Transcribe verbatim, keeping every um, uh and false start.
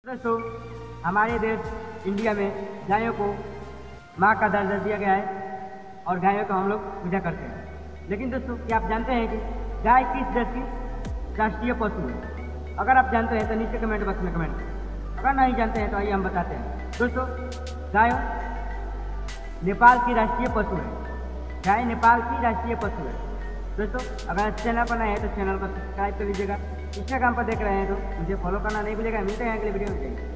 दोस्तों, हमारे देश इंडिया में गायों को माँ का दर्जा दिया गया है और गायों को हम लोग पूजा करते हैं। लेकिन दोस्तों, क्या आप जानते हैं कि गाय किस देश की राष्ट्रीय पशु है? अगर आप जानते हैं तो नीचे कमेंट बॉक्स में कमेंट करें। अगर नहीं जानते हैं तो आइए हम बताते हैं। दोस्तों, गाय नेपाल की राष्ट्रीय पशु है। गाय नेपाल की राष्ट्रीय पशु है। दोस्तों, अगर चैनल पर नए हैं तो चैनल को सब्सक्राइब कर लीजिएगा। इंस्टाग्राम पर देख रहे हैं तो मुझे फॉलो करना नहीं भूलिएगा। मिलते हैं अगले वीडियो में।